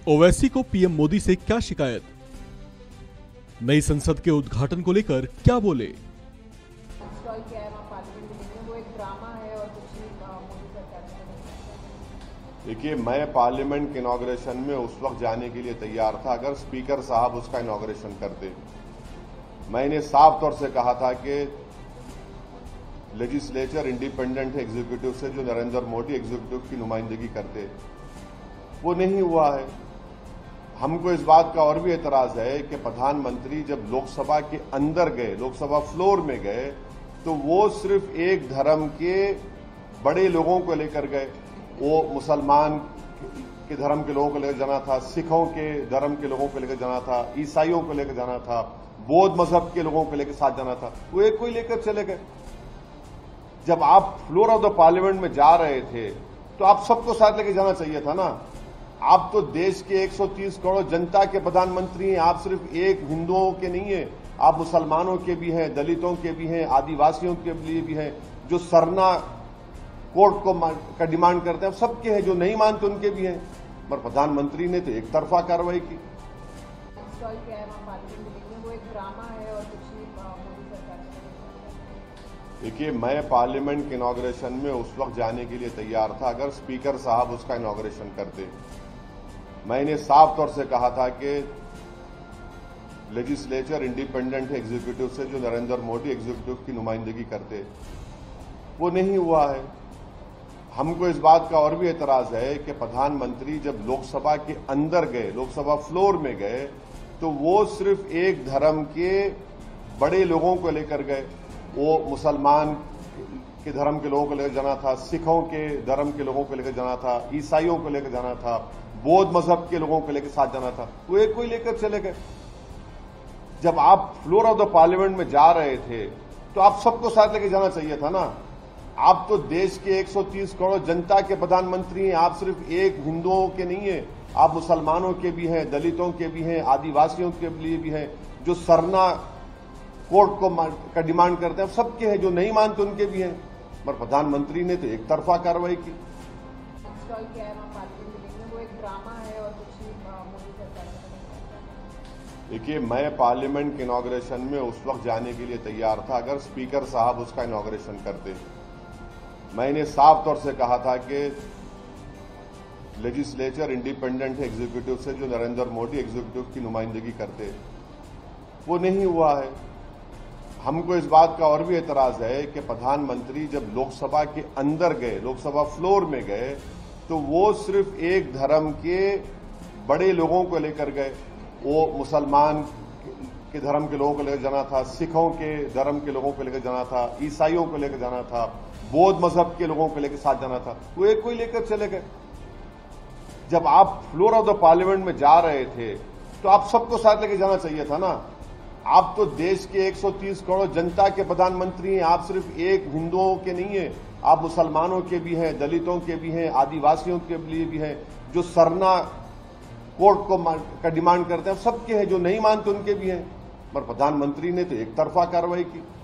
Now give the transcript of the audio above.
ओवैसी को पीएम मोदी से क्या शिकायत? नई संसद के उद्घाटन को लेकर क्या बोले? इंस्टॉल किया है वहाँ पार्लियामेंट बिल्डिंग में, वो एक ड्रामा है और कुछ नहीं मोदी सरकार ने। देखिए, मैं पार्लियामेंट के इनॉग्रेशन में उस वक्त जाने के लिए तैयार था अगर स्पीकर साहब उसका इनॉग्रेशन करते। मैंने साफ तौर से कहा था कि लेजिस्लेचर इंडिपेंडेंट है एग्जीक्यूटिव से, जो नरेंद्र मोदी एग्जीक्यूटिव की नुमाइंदगी करते, वो नहीं हुआ है। हमको इस बात का और भी एतराज है कि प्रधानमंत्री जब लोकसभा के अंदर गए, लोकसभा फ्लोर में गए, तो वो सिर्फ एक धर्म के बड़े लोगों को लेकर गए। वो मुसलमान के धर्म के लोगों को लेकर जाना था, सिखों के धर्म के लोगों को लेकर जाना था, ईसाइयों को लेकर जाना था, बौद्ध मजहब के लोगों को लेकर साथ जाना था, वो एक कोई लेकर चले गए। जब आप फ्लोर ऑफ द पार्लियामेंट में जा रहे थे तो आप सबको साथ लेके जाना चाहिए था ना। आप तो देश के 130 करोड़ जनता के प्रधानमंत्री हैं। आप सिर्फ एक हिंदुओं के नहीं है, आप मुसलमानों के भी हैं, दलितों के भी हैं, आदिवासियों के लिए भी हैं, जो सरना कोर्ट का डिमांड करते हैं, सबके हैं, जो नहीं मानते उनके भी हैं। पर प्रधानमंत्री ने तो एक तरफा कार्रवाई की। इंस्टॉल किया है वहाँ पार्लियामेंट बिल्डिंग में, वो एक ड्रामा है और कुछ नहीं मोदी सरकार ने। देखिए, मैं पार्लियामेंट के इनॉग्रेशन में उस वक्त जाने के लिए तैयार था अगर स्पीकर साहब उसका इनॉग्रेशन करते। मैंने साफ तौर से कहा था कि लेजिस्लेचर इंडिपेंडेंट है एग्जीक्यूटिव से, जो नरेंद्र मोदी एग्जीक्यूटिव की नुमाइंदगी करते, वो नहीं हुआ है। हमको इस बात का और भी एतराज है कि प्रधानमंत्री जब लोकसभा के अंदर गए, लोकसभा फ्लोर में गए, तो वो सिर्फ एक धर्म के बड़े लोगों को लेकर गए। वो मुसलमान के धर्म के लोगों को लेकर जाना था, सिखों के धर्म के लोगों को लेकर जाना था, ईसाइयों को लेकर जाना था, बौद्ध मजहब के लोगों को लेकर साथ जाना था, वो एक कोई लेकर चले गए। जब आप फ्लोर ऑफ द पार्लियामेंट में जा रहे थे तो आप सबको साथ लेके जाना चाहिए था ना। आप तो देश के 130 करोड़ जनता के प्रधानमंत्री हैं। आप सिर्फ एक हिंदुओं के नहीं है, आप मुसलमानों के भी हैं, दलितों के भी हैं, आदिवासियों के लिए भी हैं, जो सरना कोर्ट का डिमांड करते हैं, सबके हैं, जो नहीं मानते उनके भी हैं। पर प्रधानमंत्री ने तो एक तरफा कार्रवाई की। इंस्टॉल किया है वहाँ पार्लियामेंट बिल्डिंग में, वो एक ड्रामा है और कुछ नहीं मोदी सरकार ने। देखिए, मैं पार्लियामेंट के इनॉग्रेशन में उस वक्त जाने के लिए तैयार था अगर स्पीकर साहब उसका इनॉग्रेशन करते। मैंने साफ तौर से कहा था कि लेजिस्लेचर इंडिपेंडेंट है एग्जीक्यूटिव से, जो नरेंद्र मोदी एग्जीक्यूटिव की नुमाइंदगी करते, वो नहीं हुआ है। हमको इस बात का और भी एतराज है कि प्रधानमंत्री जब लोकसभा के अंदर गए, लोकसभा फ्लोर में गए, तो वो सिर्फ एक धर्म के बड़े लोगों को लेकर गए। वो मुसलमान के धर्म के लोगों को लेकर जाना था, सिखों के धर्म के लोगों को लेकर जाना था, ईसाइयों को लेकर जाना था, बौद्ध मजहब के लोगों को लेकर साथ जाना था, वो एक कोई लेकर चले गए। जब आप फ्लोर ऑफ द पार्लियामेंट में जा रहे थे तो आप सबको साथ लेके जाना चाहिए था ना। आप तो देश के 130 करोड़ जनता के प्रधानमंत्री हैं। आप सिर्फ एक हिंदुओं के नहीं है, आप मुसलमानों के भी हैं, दलितों के भी हैं, आदिवासियों के लिए भी हैं, जो सरना कोर्ट का डिमांड करते हैं, सबके हैं, जो नहीं मानते उनके भी हैं। पर प्रधानमंत्री ने तो एक तरफा कार्रवाई की।